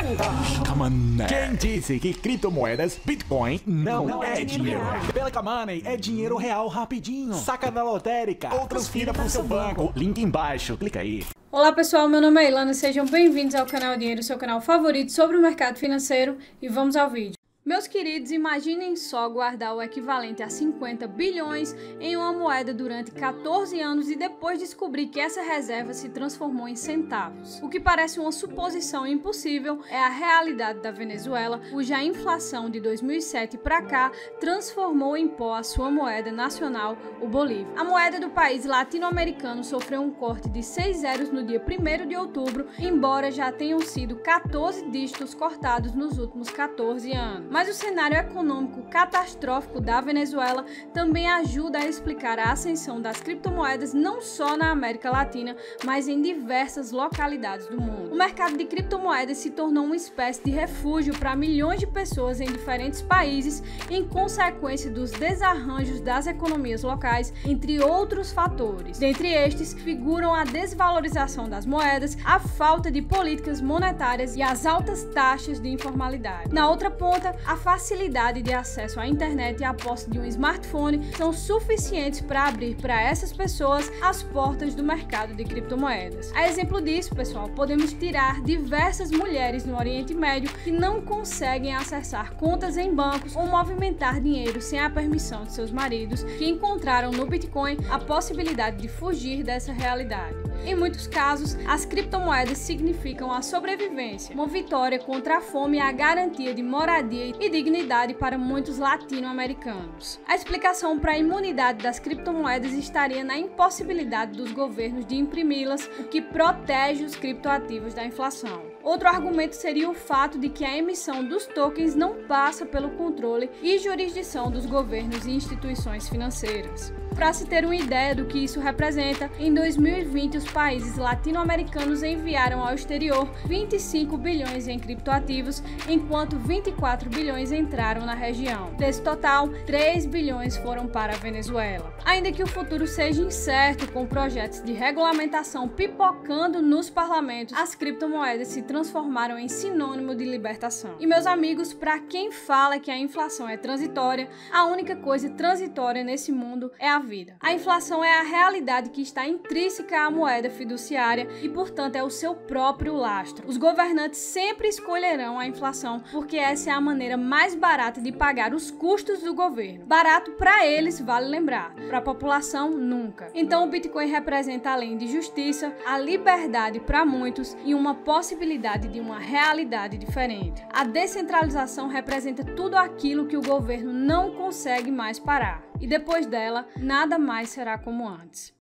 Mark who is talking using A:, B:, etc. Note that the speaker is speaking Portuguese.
A: Quem disse que criptomoedas, Bitcoin, não é dinheiro? Pelica Money é dinheiro real rapidinho. Saca na lotérica ou transfira pro seu banco. Link embaixo, clica aí.
B: Olá pessoal, meu nome é Ilana, sejam bem-vindos ao canal Dinheiro, seu canal favorito sobre o mercado financeiro, e vamos ao vídeo. Meus queridos, imaginem só guardar o equivalente a 50 bilhões em uma moeda durante 14 anos e depois descobrir que essa reserva se transformou em centavos. O que parece uma suposição impossível é a realidade da Venezuela, cuja inflação de 2007 para cá transformou em pó a sua moeda nacional, o Bolívar. A moeda do país latino-americano sofreu um corte de 6 zeros no dia 1º de outubro, embora já tenham sido 14 dígitos cortados nos últimos 14 anos. Mas o cenário econômico catastrófico da Venezuela também ajuda a explicar a ascensão das criptomoedas não só na América Latina, mas em diversas localidades do mundo. O mercado de criptomoedas se tornou uma espécie de refúgio para milhões de pessoas em diferentes países, em consequência dos desarranjos das economias locais, entre outros fatores. Dentre estes, figuram a desvalorização das moedas, a falta de políticas monetárias e as altas taxas de informalidade. Na outra ponta, a facilidade de acesso à internet e a posse de um smartphone são suficientes para abrir para essas pessoas as portas do mercado de criptomoedas. A exemplo disso, pessoal, podemos tirar diversas mulheres no Oriente Médio que não conseguem acessar contas em bancos ou movimentar dinheiro sem a permissão de seus maridos, que encontraram no Bitcoin a possibilidade de fugir dessa realidade. Em muitos casos, as criptomoedas significam a sobrevivência, uma vitória contra a fome e a garantia de moradia e dignidade para muitos latino-americanos. A explicação para a imunidade das criptomoedas estaria na impossibilidade dos governos de imprimi-las, o que protege os criptoativos da inflação. Outro argumento seria o fato de que a emissão dos tokens não passa pelo controle e jurisdição dos governos e instituições financeiras. Para se ter uma ideia do que isso representa, em 2020 os países latino-americanos enviaram ao exterior 25 bilhões em criptoativos, enquanto 24 bilhões entraram na região. Desse total, 3 bilhões foram para a Venezuela. Ainda que o futuro seja incerto, com projetos de regulamentação pipocando nos parlamentos, as criptomoedas se transformaram em sinônimo de libertação. E meus amigos, para quem fala que a inflação é transitória, a única coisa transitória nesse mundo é a vida. A inflação é a realidade que está intrínseca à moeda fiduciária e, portanto, é o seu próprio lastro. Os governantes sempre escolherão a inflação porque essa é a maneira mais barata de pagar os custos do governo. Barato para eles, vale lembrar. Para a população, nunca. Então, o Bitcoin representa, além de justiça, a liberdade para muitos e uma possibilidade de uma realidade diferente. A descentralização representa tudo aquilo que o governo não consegue mais parar. E depois dela, nada mais será como antes.